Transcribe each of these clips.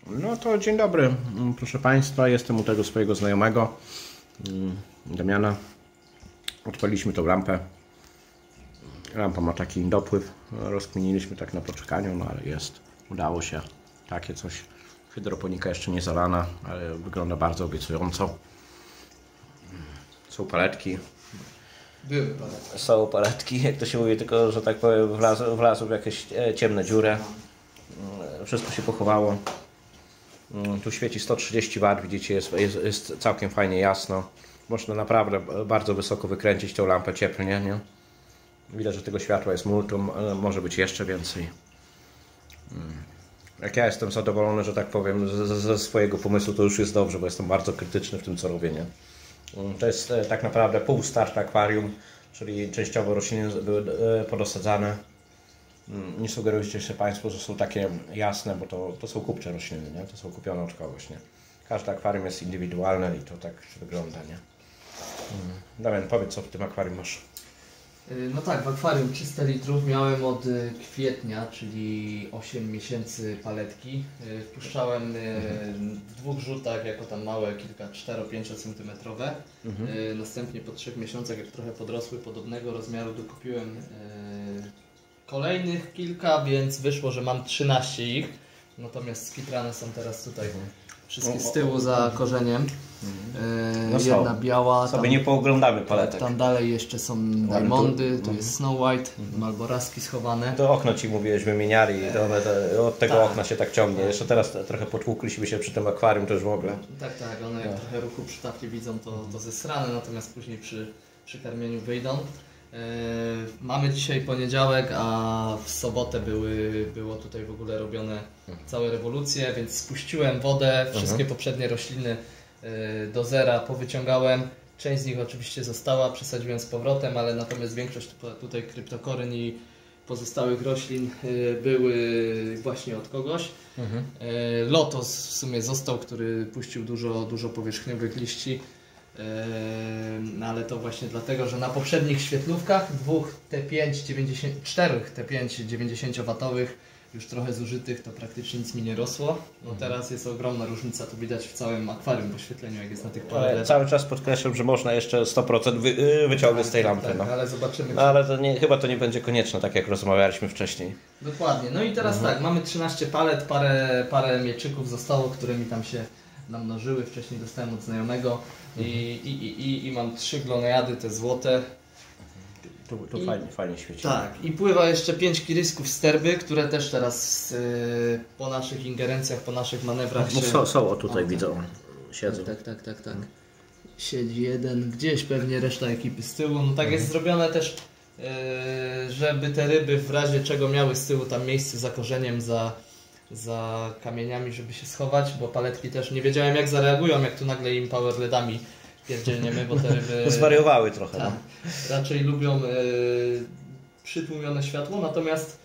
No to dzień dobry, proszę Państwa, jestem u tego swojego znajomego, Damiana. Odpaliliśmy tą lampę. Lampa ma taki dopływ, rozkminiliśmy tak na poczekaniu, no ale jest, udało się. Takie coś, hydroponika jeszcze nie zalana, ale wygląda bardzo obiecująco. Są paletki. Były paletki. Są paletki, jak to się mówi, tylko że tak powiem wlazł w jakieś ciemne dziurę. Wszystko się pochowało. Tu świeci 130 W, widzicie, jest całkiem fajnie jasno. Można naprawdę bardzo wysoko wykręcić tą lampę cieplnie, nie? Widać, że tego światła jest multum, ale może być jeszcze więcej. Jak ja jestem zadowolony, że tak powiem, ze swojego pomysłu, to już jest dobrze, bo jestem bardzo krytyczny w tym, co robię, nie? To jest tak naprawdę półstart akwarium, czyli częściowo rośliny były podosadzane. Nie sugerujcie się Państwo, że są takie jasne, bo to są kupcze rośliny, nie? To są kupione od kogoś, nie? Każde akwarium jest indywidualne i to tak wygląda, nie? Damian, powiedz, co w tym akwarium masz? No tak, w akwarium 300 litrów miałem od kwietnia, czyli 8 miesięcy paletki. Wpuszczałem w dwóch rzutach, jako tam małe, kilka 4-5 cm. Następnie po 3 miesiącach, jak trochę podrosły podobnego rozmiaru, dokupiłem kolejnych kilka, więc wyszło, że mam 13 ich. Natomiast skitrane są teraz tutaj wszystkie z tyłu za korzeniem. No jedna biała. Sobie tam, nie pooglądamy paletek. tam dalej jeszcze są diamondy, to jest Snow White, malboraski schowane. To okno Ci mówiłeś, wymieniali, to od tego okna się tak ciągnie. Jeszcze teraz trochę potłukliśmy się przy tym akwarium, to już w ogóle. Tak, one jak trochę ruchu przy tafli widzą, to zesrane, natomiast później przy karmieniu wyjdą. Mamy dzisiaj poniedziałek, a w sobotę było tutaj w ogóle robione całe rewolucje, więc spuściłem wodę, wszystkie poprzednie rośliny do zera powyciągałem. Część z nich oczywiście została, przesadziłem z powrotem, ale natomiast większość tutaj kryptokoryn i pozostałych roślin były właśnie od kogoś. Lotos w sumie został, który puścił dużo powierzchniowych liści. Ale to właśnie dlatego, że na poprzednich świetlówkach czterech T5 90W już trochę zużytych, to praktycznie nic mi nie rosło. No teraz jest ogromna różnica, to widać w całym akwarium w oświetleniu, jak jest na tych paletach. Cały czas podkreślam, że można jeszcze 100% wyciągnąć z tej lampy. Tak, no. ale zobaczymy. No, ale chyba to nie będzie konieczne, tak jak rozmawialiśmy wcześniej. Dokładnie. No i teraz tak, mamy 13 palet, parę mieczyków zostało, które mi tam się namnożyły. Wcześniej dostałem od znajomego. I mam 3 glonejady, te złote. Tu fajnie świeci. Tak, i pływa jeszcze 5 kirysków sterby, które też teraz po naszych ingerencjach, po naszych manewrach Są tutaj, widzą, siedzą. Tak. Siedzi jeden, gdzieś pewnie reszta ekipy z tyłu. No tak jest zrobione też, żeby te ryby w razie czego miały z tyłu tam miejsce za korzeniem, za kamieniami, żeby się schować, bo paletki też nie wiedziałem jak zareagują, jak tu nagle im power ledami pierdzielniemy, bo te ryby zwariowały trochę. Tak, raczej lubią przytłumione światło, natomiast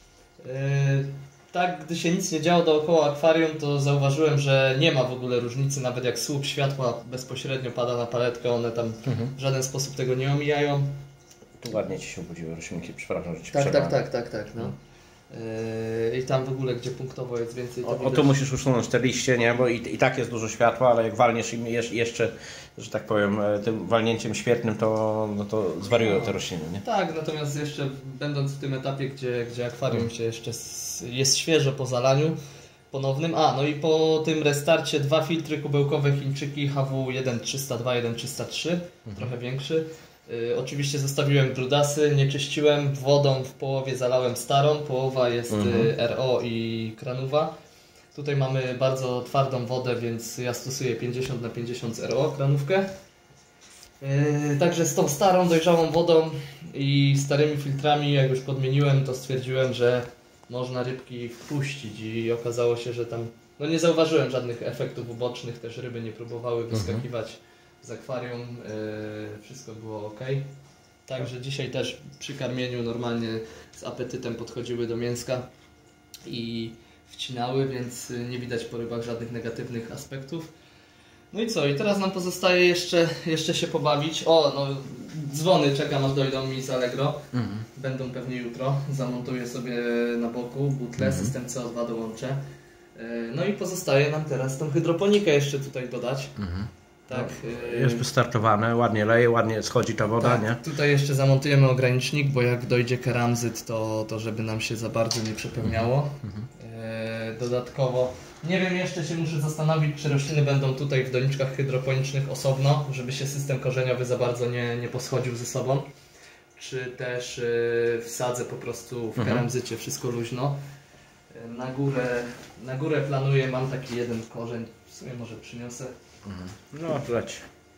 tak, gdy się nic nie działo dookoła akwarium, to zauważyłem, że nie ma w ogóle różnicy, nawet jak słup światła bezpośrednio pada na paletkę, one tam w żaden sposób tego nie omijają. Tu ładnie Ci się obudziły roślinki, przepraszam, że Ci Tak, no. I tam w ogóle, gdzie punktowo jest więcej, to tu musisz usunąć te liście, nie? Bo i tak jest dużo światła, ale jak walniesz im jeszcze, że tak powiem, tym walnięciem świetnym, to zwariują te rośliny, nie? Tak, natomiast jeszcze będąc w tym etapie, gdzie akwarium się jeszcze jest świeże po zalaniu ponownym. No i po tym restarcie 2 filtry kubełkowe Chińczyki HW1302, 1303, trochę większy. Oczywiście zostawiłem brudasy, nie czyściłem, wodą w połowie zalałem starą, połowa jest RO i kranówa. Tutaj mamy bardzo twardą wodę, więc ja stosuję 50/50 RO kranówkę. Także z tą starą, dojrzałą wodą i starymi filtrami, jak już podmieniłem, to stwierdziłem, że można rybki wpuścić i okazało się, że tam nie zauważyłem żadnych efektów ubocznych, też ryby nie próbowały wyskakiwać z akwarium, wszystko było ok. Także dzisiaj też przy karmieniu normalnie z apetytem podchodziły do mięska i wcinały, więc nie widać po rybach żadnych negatywnych aspektów. No i co? I teraz nam pozostaje jeszcze się pobawić. Dzwony czekam aż dojdą mi z Allegro. Będą pewnie jutro. Zamontuję sobie na boku butlę, system CO2 dołączę. No i pozostaje nam teraz tą hydroponikę jeszcze tutaj dodać. Tak, jest wystartowane, ładnie leje, ładnie schodzi ta woda, tak, nie? Tutaj jeszcze zamontujemy ogranicznik, bo jak dojdzie keramzyt, to żeby nam się za bardzo nie przepełniało. Dodatkowo, nie wiem, jeszcze się muszę zastanowić, czy rośliny będą tutaj w doniczkach hydroponicznych osobno, żeby się system korzeniowy za bardzo nie poschodził ze sobą. Czy też wsadzę po prostu w keramzycie wszystko luźno. Na górę planuję, mam taki jeden korzeń, w sumie może przyniosę. No, leć.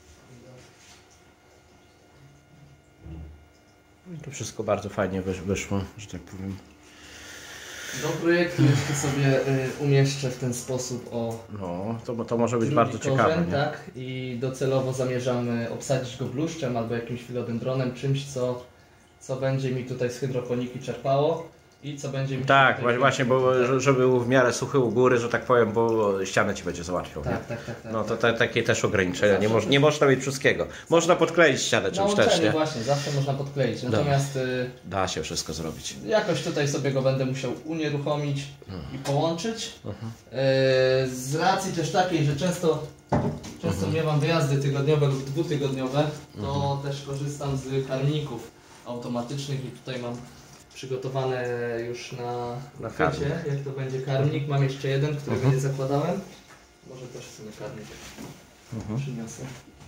To wszystko bardzo fajnie wyszło, że tak powiem. Do projektu jeszcze sobie umieszczę w ten sposób No, to może być drugi bardzo ciekawe, korzeń, nie? tak? I docelowo zamierzamy obsadzić go bluszczem albo jakimś filodendronem, czymś co będzie mi tutaj z hydroponiki czerpało i co będzie mi Tak, tutaj właśnie, bo żeby był w miarę suchy u góry, że tak powiem, bo ścianę ci będzie załatwiał. Tak. No to takie też ograniczenia, nie można mieć wszystkiego. Można podkleić ścianę czymś też, nie? Właśnie, zawsze można podkleić, natomiast da się wszystko zrobić. jakoś tutaj sobie go będę musiał unieruchomić i połączyć. Z racji też takiej, że często miewam wyjazdy tygodniowe lub dwutygodniowe, to też korzystam z karmników automatycznych i tutaj mam przygotowane już na chwycie, jak to będzie karmnik. Mam jeszcze jeden, którego nie zakładałem. Może też w sumie karmnik przyniosę.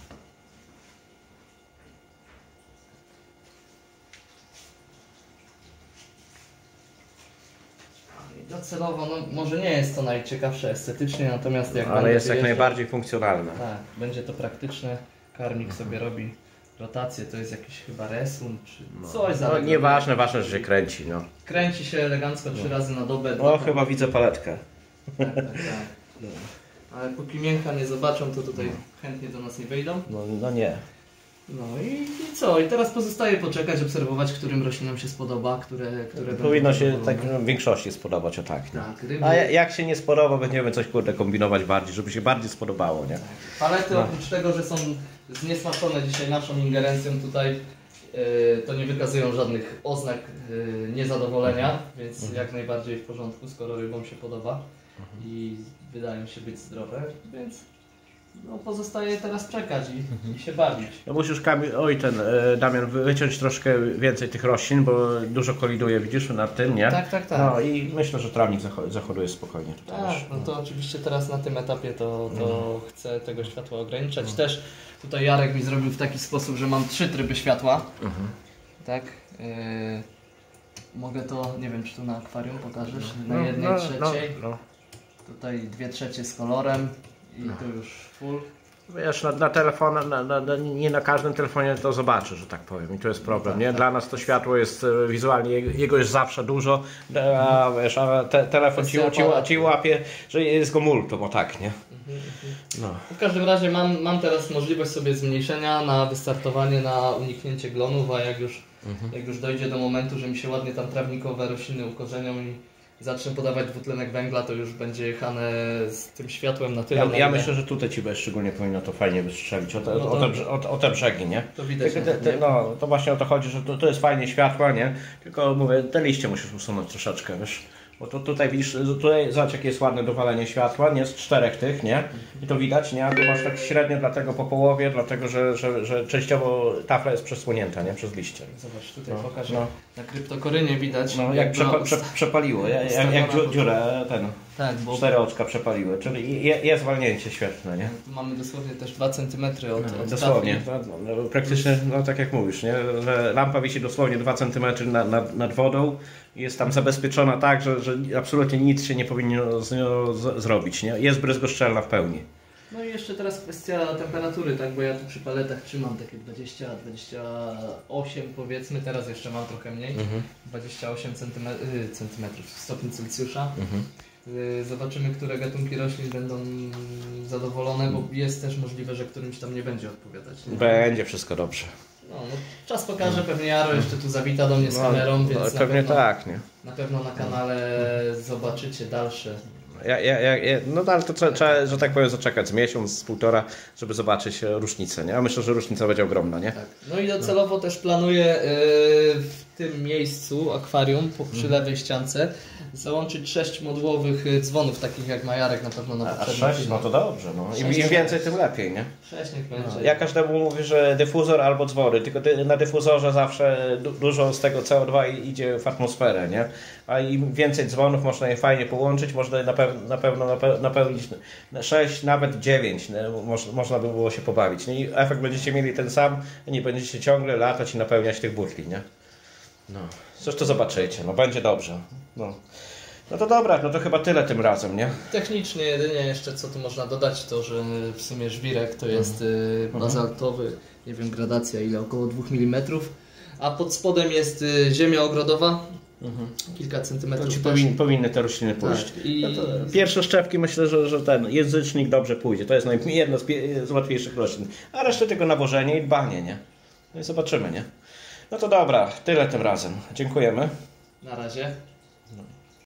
I docelowo, no może nie jest to najciekawsze estetycznie, natomiast jak ale jest jak najbardziej funkcjonalne. Tak, będzie to praktyczne. Karmnik sobie robi rotację, to jest jakiś chyba resun, czy coś za nieważne, ważne, że się kręci, no. Kręci się elegancko 3 razy na dobę. Chyba widzę paletkę. Tak. Ale póki mięcha nie zobaczą, to tutaj chętnie do nas nie wejdą. No nie. No i co? I teraz pozostaje poczekać, obserwować, którym roślinom się spodoba, które powinno się tak w większości spodobać, o tak. Nie? Tak, ryby. A jak się nie spodoba, będziemy coś kombinować bardziej, żeby się bardziej spodobało, nie? Tak. Palety oprócz tego, że są zniesmaczone dzisiaj naszą ingerencją tutaj, to nie wykazują żadnych oznak niezadowolenia, więc jak najbardziej w porządku, skoro rybom się podoba i wydają się być zdrowe, więc no, pozostaje teraz czekać i się bawić. No musisz, Damian, wyciąć troszkę więcej tych roślin, bo dużo koliduje, widzisz, nad tym, nie? Tak. No i myślę, że trawnik zachoduje spokojnie tutaj. Tak, no to oczywiście teraz na tym etapie to chcę tego światła ograniczać. Też tutaj Jarek mi zrobił w taki sposób, że mam 3 tryby światła. Tak. Mogę to, nie wiem czy tu na akwarium pokażesz, na 1/3. Tutaj 2/3 z kolorem i tu już full. Wiesz, na telefonie, nie na każdym telefonie to zobaczy, że tak powiem, i to jest problem, nie? Dla nas to światło jest wizualnie, jego jest zawsze dużo, a wiesz, telefon ci łapie, że jest go multum, o tak, nie? No. W każdym razie mam teraz możliwość sobie zmniejszenia na wystartowanie, na uniknięcie glonów, a jak już dojdzie do momentu, że mi się ładnie tam trawnikowe rośliny ukorzenią i zacznę podawać dwutlenek węgla, to już będzie jechane z tym światłem na tyle. Ja myślę, że tutaj Ci szczególnie powinno to fajnie wystrzelić, o te brzegi, nie? To widać. To właśnie o to chodzi, że to jest fajnie światła, nie? Tylko mówię, te liście musisz usunąć troszeczkę, wiesz? Bo tutaj widzisz, zobacz jakie jest ładne dowalenie światła, nie? Z 4 tych, nie? I to widać, nie? A tu masz tak średnio dlatego po połowie, dlatego że częściowo tafla jest przesłonięta, nie? Przez liście. Zobacz, tutaj pokażę. Na kryptokorynie widać. No, jak przepaliło, jak dziurę tak, bo 4 oczka przepaliły, czyli jest walnięcie świetne, nie? Tu mamy dosłownie też 2 cm od dosłownie, praktycznie, no tak jak mówisz, nie? Że lampa wisi dosłownie 2 cm nad wodą i jest tam zabezpieczona tak, że absolutnie nic się nie powinno z nią zrobić, nie? Jest bryzgoszczelna w pełni. No i jeszcze teraz kwestia temperatury, tak, bo ja tu przy paletach trzymam takie 20-28 powiedzmy, teraz jeszcze mam trochę mniej, 28 centymetrów stopni Celsjusza. Zobaczymy, które gatunki roślin będą zadowolone, bo jest też możliwe, że którymś tam nie będzie odpowiadać. Nie? Będzie wszystko dobrze. No, czas pokaże, pewnie Jaro jeszcze tu zawita do mnie z kamerą, więc pewnie tak, nie? Na pewno na kanale zobaczycie dalsze. No ale to trzeba, że tak powiem, zaczekać z miesiąc, z półtora, żeby zobaczyć różnicę, nie? Ja myślę, że różnica będzie ogromna, nie? Tak. No i docelowo też planuję w tym miejscu akwarium przy lewej ściance załączyć 6 modułowych dzwonów, takich jak Majarek na pewno na A poprzednim 6? filmie. No to dobrze. No. Im 6. więcej, tym lepiej, nie? 6 niech będzie. Ja każdemu mówię, że dyfuzor albo dzwony, tylko na dyfuzorze zawsze dużo z tego CO2 idzie w atmosferę, nie? A im więcej dzwonów można je fajnie połączyć, można je na pewno napełnić 6, nawet 9, nie? Można by było się pobawić. Nie? I efekt będziecie mieli ten sam, nie będziecie ciągle latać i napełniać tych butli, nie? No, zresztą zobaczycie, no będzie dobrze. No to dobra, no to chyba tyle tym razem, nie? Technicznie jedynie jeszcze co tu można dodać, to że w sumie żwirek to jest bazaltowy, nie wiem gradacja ile, około 2 mm, a pod spodem jest ziemia ogrodowa, kilka centymetrów To też. powinny te rośliny pójść. Tak, i No to pierwsze szczepki myślę, że ten języcznik dobrze pójdzie. To jest jedno z łatwiejszych roślin. A resztę tylko nawożenie i dbanie, nie? No i zobaczymy, nie? No to dobra, tyle tym razem. Dziękujemy. na razie.